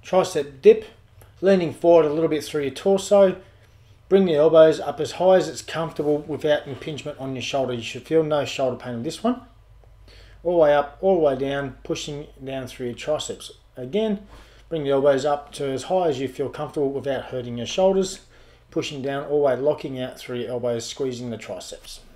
Tricep dip, leaning forward a little bit through your torso. Bring the elbows up as high as it's comfortable without impingement on your shoulder. You should feel no shoulder pain in this one. All the way up, all the way down, pushing down through your triceps. Again, bring the elbows up to as high as you feel comfortable without hurting your shoulders. Pushing down all the way, locking out through your elbows, squeezing the triceps.